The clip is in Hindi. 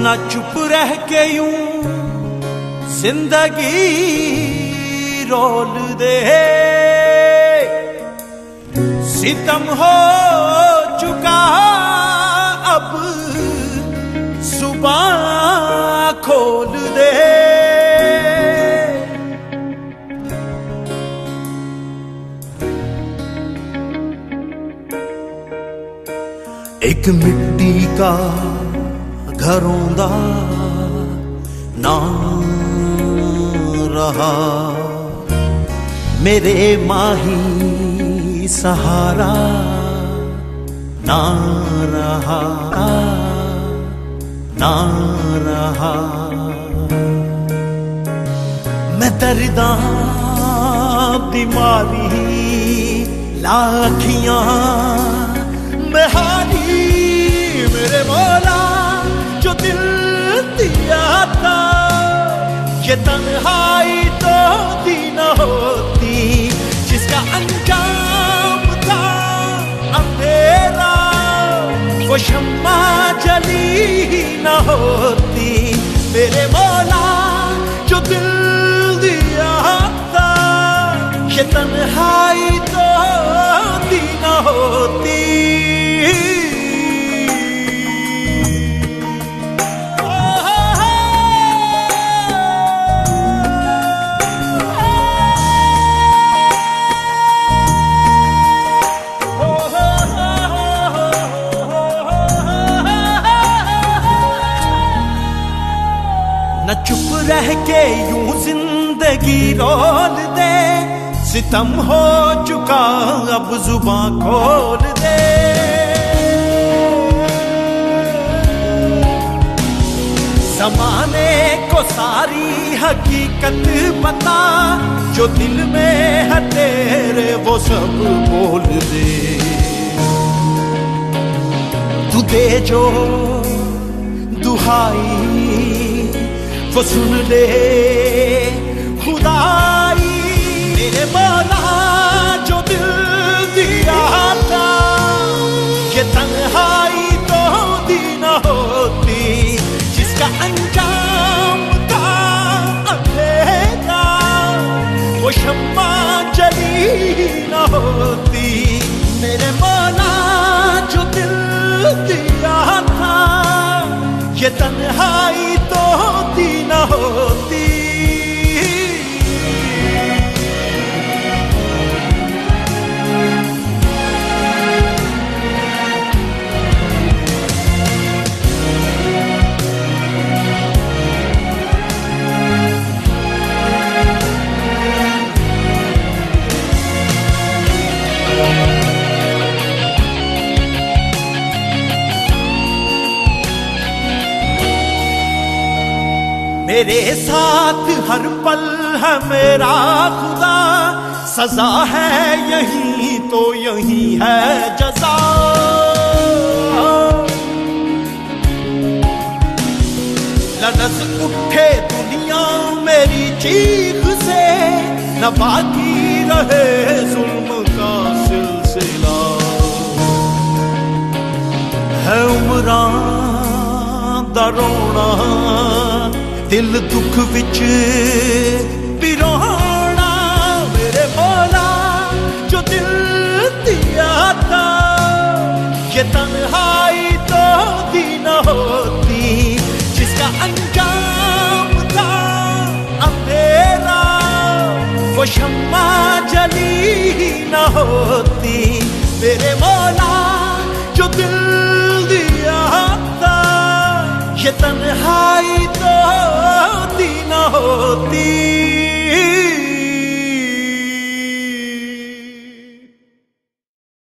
ना चुप रह के यूं जिंदगी रोल दे, सितम हो चुका अब जुबान खोल दे। एक मिट्टी का घरों दा ना रहा, मेरे माही सहारा ना रहा, ना रहा। मैं दर्दां दी मारी लाखियां मैं हारी, मेरे मौला जो दिल दिया था, ये तन्हाई तो दी न होती, जिसका अंजाम था अंधेरा, वो शम्मा जली न होती। मेरे मौला जो दिल दिया था, ये तन्हाई तो दी न होती। न चुप रह के यूं जिंदगी रोल दे, सितम हो चुका अब जुबान खोल दे। ज़माने को सारी हकीकत बता, जो दिल में है तेरे वो सब बोल दे। तू दे जो दुहाई वो सुन ले खुदाई, मेरे मौला जो दिल दिया था, ये तन्हाई तो दी न होती, जिसका अंजाम था अंधेरा, वो शम्मा जली न होती। मेरे मौला जो दिल दिया था, ये तन्हाई तो दी न होती। मेरे साथ हर पल है मेरा खुदा, सजा है यही तो यही है जजा। लरज़ उठे दुनिया मेरी चीख से, न बाकी रहे जुल्म का सिलसिला। है उमरां दा रोना, दिल दुख विच पिरोना, मेरे मौला जो दिल दिया था, ये तन्हाई तो दी न होती, जिसका अंजाम था अंधेरा, वो शम्मा जली न होती। मेरे मौला जो दिल दिया था, ये तन्हाई तो दी न होती।